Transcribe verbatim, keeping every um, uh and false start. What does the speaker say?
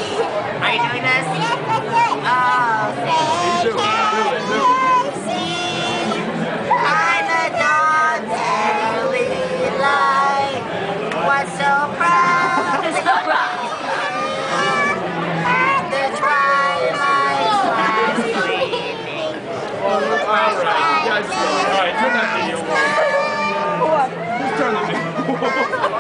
Are you doing this? Yes, that's it. Oh, okay. Do it, do it, do it. What's so proud? The twilight was gleaming. Alright, Alright, turn that video on. What? Just turn the video on.